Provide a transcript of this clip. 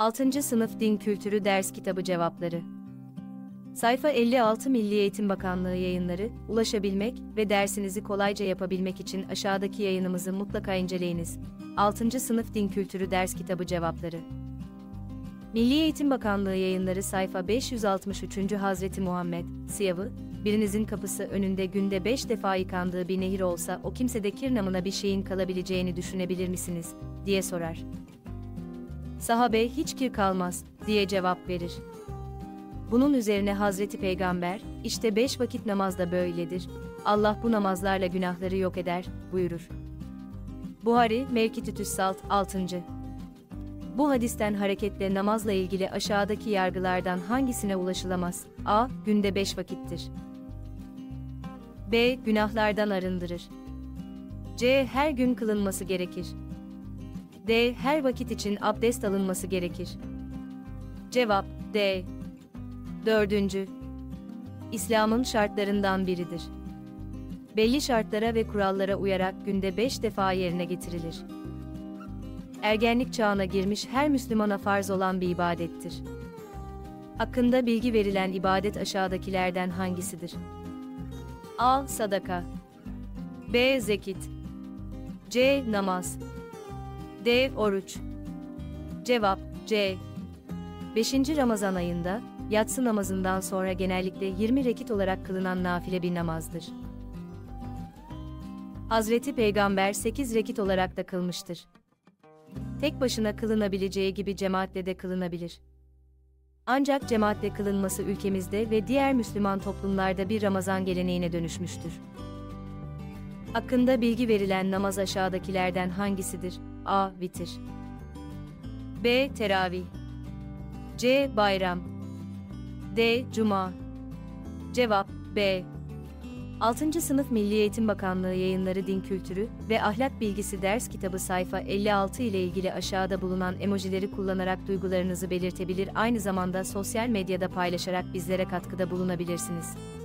6. Sınıf Din Kültürü Ders Kitabı Cevapları. Sayfa 56 Milli Eğitim Bakanlığı Yayınları, ulaşabilmek ve dersinizi kolayca yapabilmek için aşağıdaki yayınımızı mutlaka inceleyiniz. 6. Sınıf Din Kültürü Ders Kitabı Cevapları. Milli Eğitim Bakanlığı Yayınları sayfa 563. Hazreti Muhammed, Siyavı, birinizin kapısı önünde günde 5 defa yıkandığı bir nehir olsa o kimsede kir namına bir şeyin kalabileceğini düşünebilir misiniz, diye sorar. Sahabe hiç kir kalmaz, diye cevap verir. Bunun üzerine Hazreti Peygamber, işte 5 vakit namaz da böyledir, Allah bu namazlarla günahları yok eder, buyurur. Buhari, Mevkitütüs Salt, 6. Bu hadisten hareketle namazla ilgili aşağıdaki yargılardan hangisine ulaşılamaz? A. Günde 5 vakittir. B. Günahlardan arındırır. C. Her gün kılınması gerekir. D. Her vakit için abdest alınması gerekir. Cevap D. 4. İslam'ın şartlarından biridir. Belli şartlara ve kurallara uyarak günde 5 defa yerine getirilir. Ergenlik çağına girmiş her Müslümana farz olan bir ibadettir. Hakkında bilgi verilen ibadet aşağıdakilerden hangisidir? A. Sadaka. B. Zekit. C. Namaz. D. Oruç. Cevap C. 5. Ramazan ayında, yatsı namazından sonra genellikle 20 rekit olarak kılınan nafile bir namazdır. Hazreti Peygamber 8 rekit olarak da kılmıştır. Tek başına kılınabileceği gibi cemaatle de kılınabilir. Ancak cemaatle kılınması ülkemizde ve diğer Müslüman toplumlarda bir Ramazan geleneğine dönüşmüştür. Hakkında bilgi verilen namaz aşağıdakilerden hangisidir? A. Vitir. B. Teravih. C. Bayram. D. Cuma. Cevap B. 6. Sınıf Milli Eğitim Bakanlığı Yayınları Din Kültürü ve Ahlak Bilgisi Ders Kitabı sayfa 56 ile ilgili aşağıda bulunan emojileri kullanarak duygularınızı belirtebilir, aynı zamanda sosyal medyada paylaşarak bizlere katkıda bulunabilirsiniz.